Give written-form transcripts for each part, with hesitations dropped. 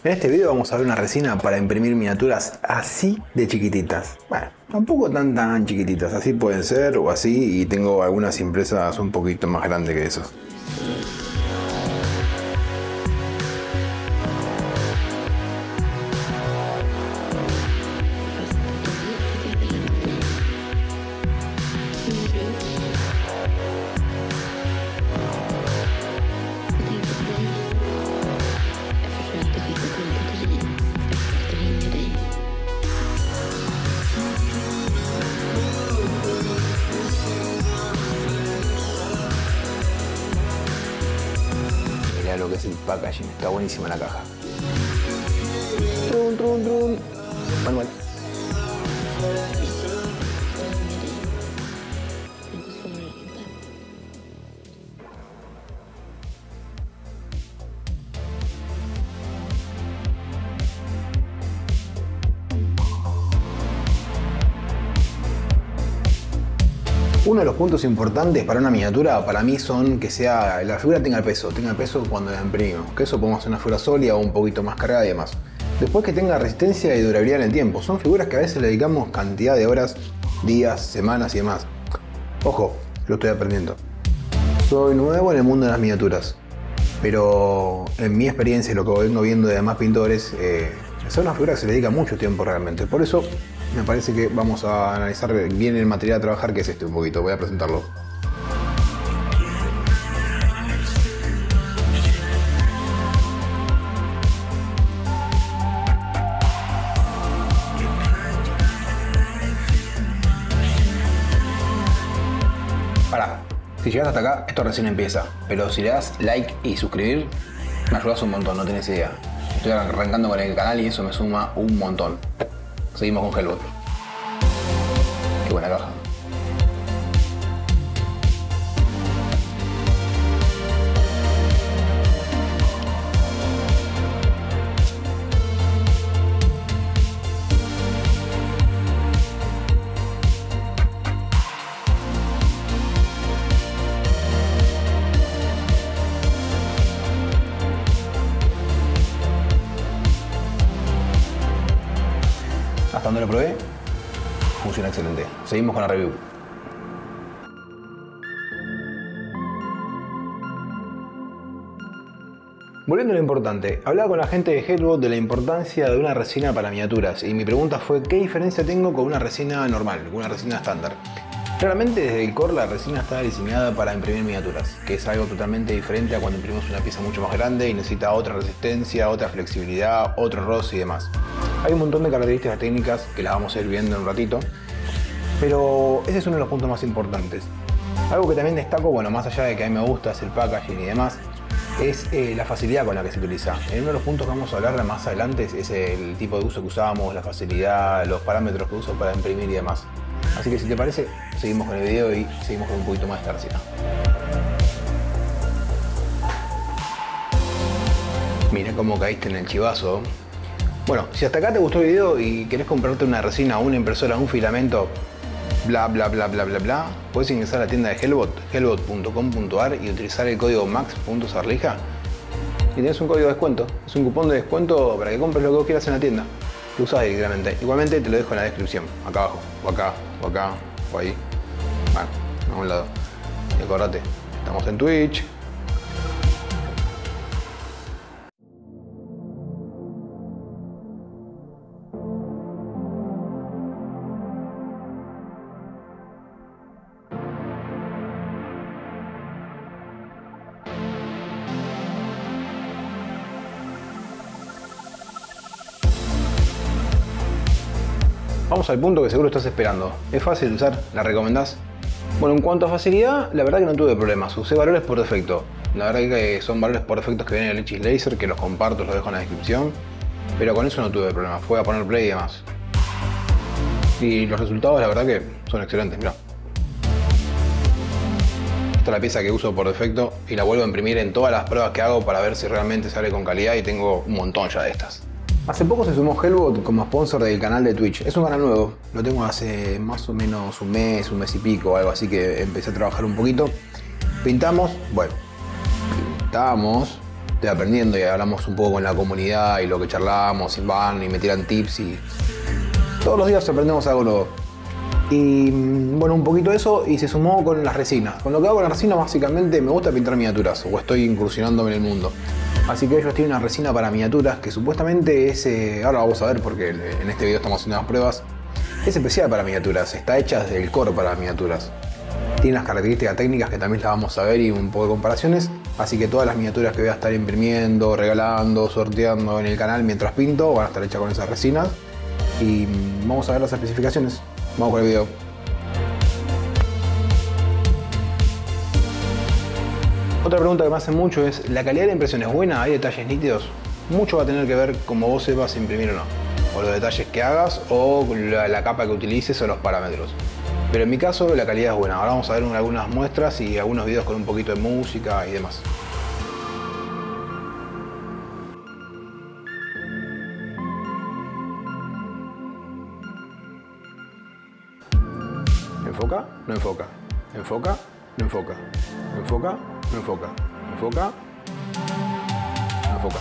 En este video vamos a ver una resina para imprimir miniaturas así de chiquititas. Bueno, tampoco tan chiquititas, así pueden ser o así, y tengo algunas impresas un poquito más grandes que eso. Lo que es el packaging, está buenísima la caja. Trun. Manual. Uno de los puntos importantes para una miniatura para mí son que la figura tenga peso cuando la imprimimos, que eso podemos hacer una figura sólida o un poquito más cargada y demás. Después que tenga resistencia y durabilidad en el tiempo, son figuras que a veces le dedicamos cantidad de horas, días, semanas y demás. Ojo, lo estoy aprendiendo. Soy nuevo en el mundo de las miniaturas, pero en mi experiencia y lo que vengo viendo de demás pintores, son una figura que se le dedica mucho tiempo realmente. Por eso me parece que vamos a analizar bien el material a trabajar, que es este un poquito. Voy a presentarlo. Pará, si llegas hasta acá, esto recién empieza. Pero si le das like y suscribir, me ayudas un montón, no tenés idea. Estoy arrancando con el canal y eso me suma un montón. Seguimos con Hellbot. Qué buena caja. Hasta donde lo probé, funciona excelente. Seguimos con la review. Volviendo a lo importante, hablaba con la gente de Hellbot de la importancia de una resina para miniaturas y mi pregunta fue ¿qué diferencia tengo con una resina normal, con una resina estándar? Claramente desde el core la resina está diseñada para imprimir miniaturas, que es algo totalmente diferente a cuando imprimimos una pieza mucho más grande y necesita otra resistencia, otra flexibilidad, otro roce y demás. Hay un montón de características técnicas que las vamos a ir viendo en un ratito, pero ese es uno de los puntos más importantes. Algo que también destaco, bueno, más allá de que a mí me gusta es el packaging y demás, es la facilidad con la que se utiliza. En uno de los puntos que vamos a hablar más adelante es el tipo de uso que usamos, la facilidad, los parámetros que uso para imprimir y demás. Así que si te parece, seguimos con el video y seguimos con un poquito más de esta resina. Mira cómo caíste en el chivazo. Bueno, si hasta acá te gustó el video y querés comprarte una resina, una impresora, un filamento, bla, puedes ingresar a la tienda de Hellbot, hellbot.com.ar y utilizar el código max.sarlija y tenés un código de descuento. Es un cupón de descuento para que compres lo que vos quieras en la tienda. Lo usás directamente. Igualmente te lo dejo en la descripción, acá abajo, o acá, o acá, o ahí. Bueno, a un lado. Y acordate, estamos en Twitch. Vamos al punto que seguro estás esperando. ¿Es fácil de usar? ¿La recomendás? Bueno, en cuanto a facilidad, la verdad que no tuve problemas. Usé valores por defecto. La verdad que son valores por defecto que vienen en el X Laser, que los comparto, los dejo en la descripción. Pero con eso no tuve problemas. Fue a poner play y demás. Y los resultados, la verdad que son excelentes. Mirá. Esta es la pieza que uso por defecto y la vuelvo a imprimir en todas las pruebas que hago para ver si realmente sale con calidad y tengo un montón ya de estas. Hace poco se sumó Hellbot como sponsor del canal de Twitch. Es un canal nuevo, lo tengo hace más o menos un mes y pico, algo así, que empecé a trabajar un poquito. Pintamos, estoy aprendiendo y hablamos un poco con la comunidad y lo que charlamos y van y me tiran tips y todos los días aprendemos algo nuevo. Y bueno, un poquito de eso y se sumó con las resinas. Con lo que hago con las resinas básicamente me gusta pintar miniaturas o estoy incursionándome en el mundo. Así que ellos tienen una resina para miniaturas que supuestamente es, ahora vamos a ver porque en este video estamos haciendo las pruebas, es especial para miniaturas, está hecha desde el core para miniaturas. Tiene las características técnicas que también las vamos a ver y un poco de comparaciones. Así que todas las miniaturas que voy a estar imprimiendo, regalando, sorteando en el canal mientras pinto van a estar hechas con esas resinas. Y vamos a ver las especificaciones. Vamos con el video. Otra pregunta que me hacen mucho es, ¿la calidad de la impresión es buena? ¿Hay detalles nítidos? Mucho va a tener que ver cómo vos sepas imprimir o no. O los detalles que hagas o la capa que utilices o los parámetros. Pero en mi caso la calidad es buena. Ahora vamos a ver algunas muestras y algunos videos con un poquito de música y demás. Enfoca, no enfoca. Enfoca, no enfoca. Enfoca, no enfoca. Enfoca, no enfoca.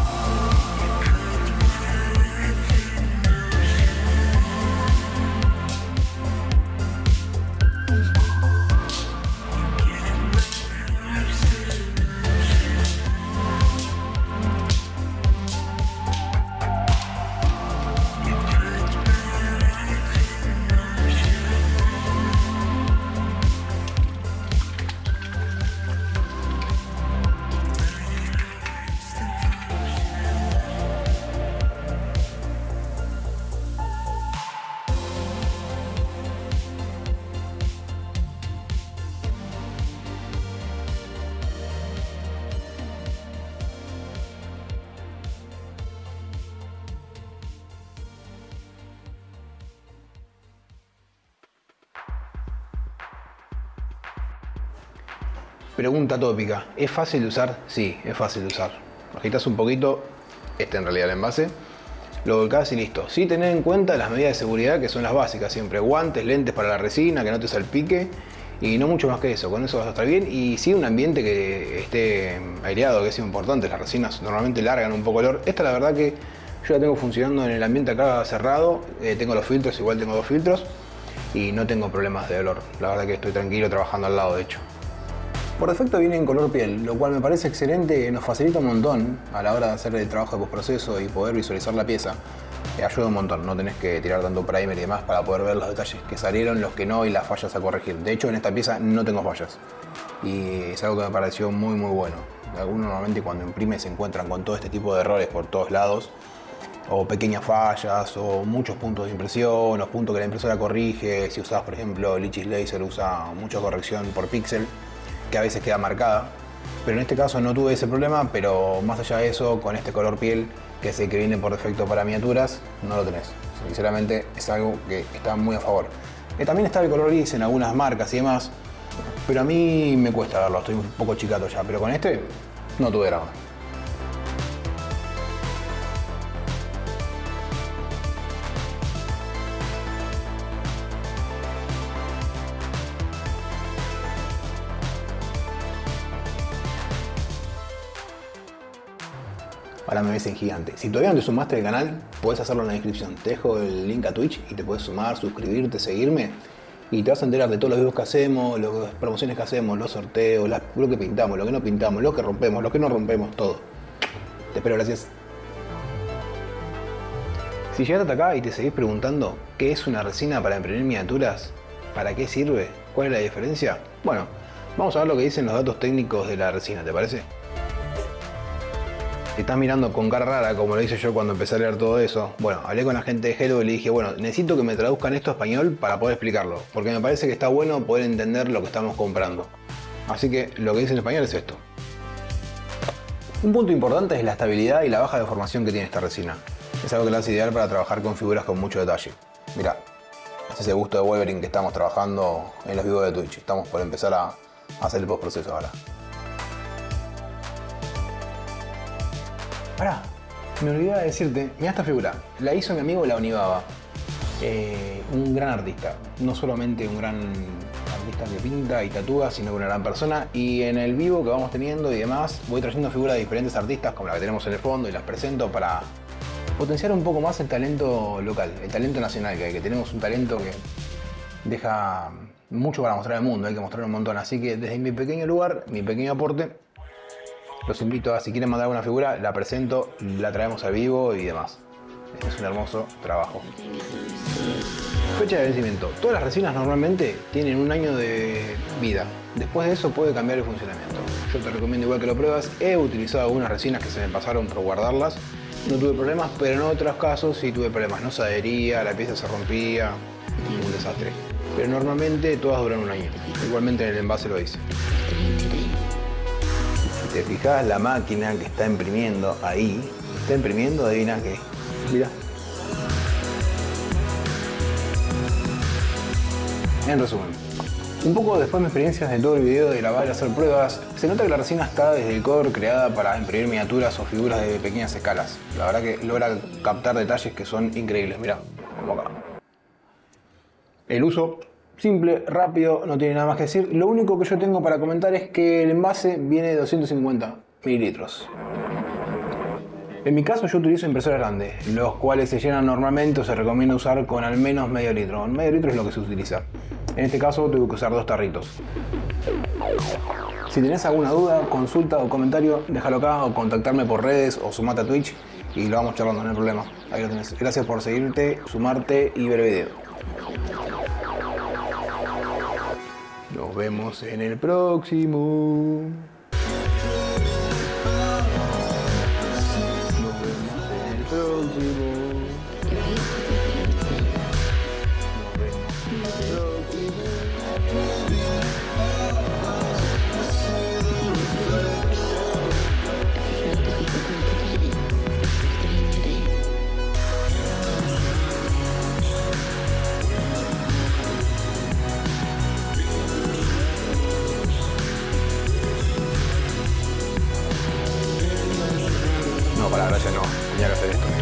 Pregunta tópica, ¿es fácil de usar? Sí, es fácil de usar. Agitas un poquito, en realidad el envase, lo volcás y listo. Sí, tener en cuenta las medidas de seguridad que son las básicas siempre. Guantes, lentes para la resina, que no te salpique y no mucho más que eso. Con eso vas a estar bien y sí un ambiente que esté aireado, que es importante. Las resinas normalmente largan un poco el olor. Esta la verdad que yo la tengo funcionando en el ambiente acá cerrado. Tengo los filtros, igual tengo 2 filtros y no tengo problemas de olor. La verdad que estoy tranquilo trabajando al lado de hecho. Por defecto viene en color piel, lo cual me parece excelente, nos facilita un montón a la hora de hacer el trabajo de postproceso y poder visualizar la pieza. Ayuda un montón, no tenés que tirar tanto primer y demás para poder ver los detalles que salieron, los que no y las fallas a corregir. De hecho en esta pieza no tengo fallas y es algo que me pareció muy bueno. Algunos normalmente cuando imprime se encuentran con todo este tipo de errores por todos lados, o pequeñas fallas, o muchos puntos de impresión, o puntos que la impresora corrige. Si usás por ejemplo Lichis Laser usa mucha corrección por píxel, que a veces queda marcada, pero en este caso no tuve ese problema, pero más allá de eso, con este color piel, que es el que viene por defecto para miniaturas, no lo tenés. Sinceramente es algo que está muy a favor. También está el color gris en algunas marcas y demás, pero a mí me cuesta verlo, estoy un poco chicato ya, pero con este no tuve drama. Ahora me ves en gigante. Si todavía no te sumaste al canal, puedes hacerlo en la descripción. Te dejo el link a Twitch y te puedes sumar, suscribirte, seguirme. Y te vas a enterar de todos los videos que hacemos, las promociones que hacemos, los sorteos, lo que pintamos, lo que no pintamos, lo que rompemos, lo que no rompemos, todo. Te espero, gracias. Si llegaste hasta acá y te seguís preguntando qué es una resina para imprimir miniaturas, ¿para qué sirve? ¿Cuál es la diferencia? Bueno, vamos a ver lo que dicen los datos técnicos de la resina, ¿te parece? Si estás mirando con cara rara, como lo hice yo cuando empecé a leer todo eso, bueno, hablé con la gente de Hello y le dije, bueno, necesito que me traduzcan esto a español para poder explicarlo, porque me parece que está bueno poder entender lo que estamos comprando. Así que lo que dice en español es esto. Un punto importante es la estabilidad y la baja deformación que tiene esta resina. Es algo que la hace ideal para trabajar con figuras con mucho detalle. Mirá, es ese gusto de Wolverine que estamos trabajando en los videos de Twitch. Estamos por empezar a hacer el postproceso ahora. Pará, me olvidé de decirte, mirá esta figura, la hizo mi amigo La Onibaba, un gran artista, no solamente un gran artista que pinta y tatúa, sino que una gran persona. Y en el vivo que vamos teniendo y demás, voy trayendo figuras de diferentes artistas, como la que tenemos en el fondo, y las presento para potenciar un poco más el talento local, el talento nacional que hay, que tenemos un talento que deja mucho para mostrar al mundo, hay que mostrar un montón. Así que desde mi pequeño lugar, mi pequeño aporte, los invito a, si quieren mandar una figura, la presento, la traemos al vivo y demás. Es un hermoso trabajo. Fecha de vencimiento. Todas las resinas normalmente tienen un año de vida. Después de eso puede cambiar el funcionamiento. Yo te recomiendo igual que lo pruebas. He utilizado algunas resinas que se me pasaron por guardarlas. No tuve problemas, pero en otros casos sí tuve problemas. No se adhería, la pieza se rompía. Un desastre. Pero normalmente todas duran un año. Igualmente en el envase lo dice. Si te fijas, la máquina que está imprimiendo ahí, está imprimiendo, adivina qué. Mira. En resumen, un poco después de mis experiencias de todo el video de grabar y hacer pruebas, se nota que la resina está desde el core creada para imprimir miniaturas o figuras de pequeñas escalas. La verdad que logra captar detalles que son increíbles. Mira, como acá. El uso simple, rápido, no tiene nada más que decir. Lo único que yo tengo para comentar es que el envase viene de 250 mililitros. En mi caso yo utilizo impresoras grandes, los cuales se llenan normalmente o se recomienda usar con al menos medio litro. Medio litro es lo que se utiliza. En este caso tuve que usar 2 tarritos. Si tenés alguna duda, consulta o comentario, déjalo acá o contactarme por redes o sumate a Twitch y lo vamos charlando, no hay problema. Ahí lo tenés. Gracias por seguirte, sumarte y ver el video. Nos vemos en el próximo. No, para la gracia no, tenía que hacer esto, mira.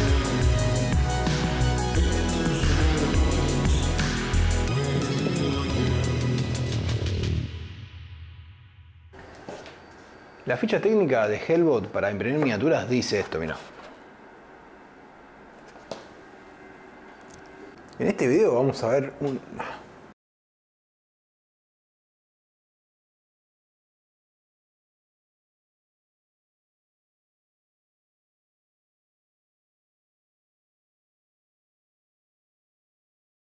La ficha técnica de Hellbot para imprimir miniaturas dice esto, mira. En este video vamos a ver